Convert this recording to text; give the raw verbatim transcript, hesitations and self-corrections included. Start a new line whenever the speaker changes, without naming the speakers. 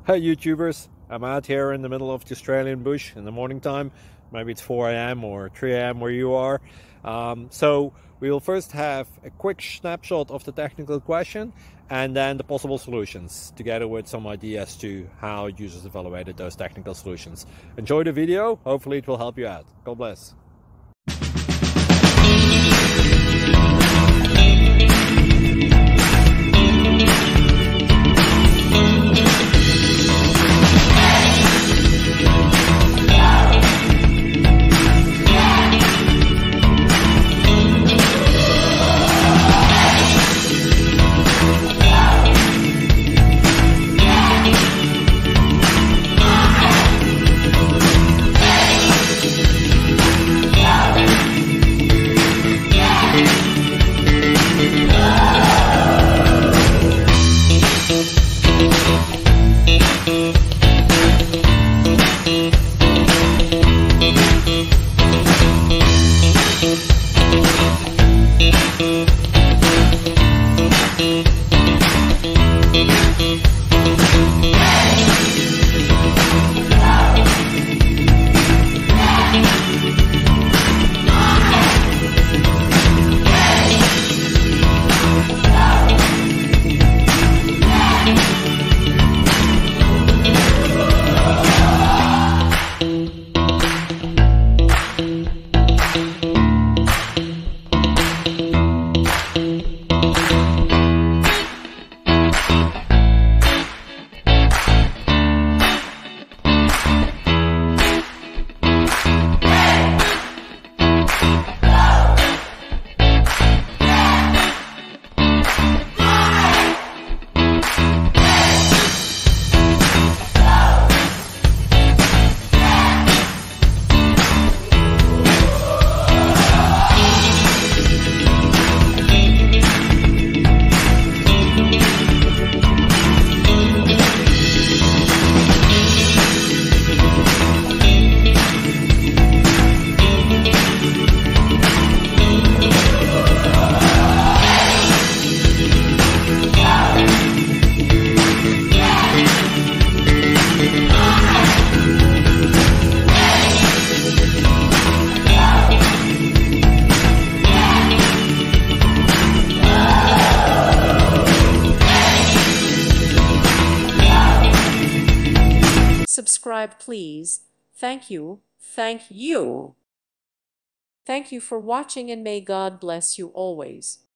Hey YouTubers, I'm out here in the middle of the Australian bush in the morning time. Maybe it's four A M or three A M where you are. Um, so we will first have a quick snapshot of the technical question and then the possible solutions, together with some ideas to how users evaluated those technical solutions. Enjoy the video, hopefully it will help you out. God bless.
Subscribe, please. Thank you. Thank you. Thank you for watching, and may God bless you always.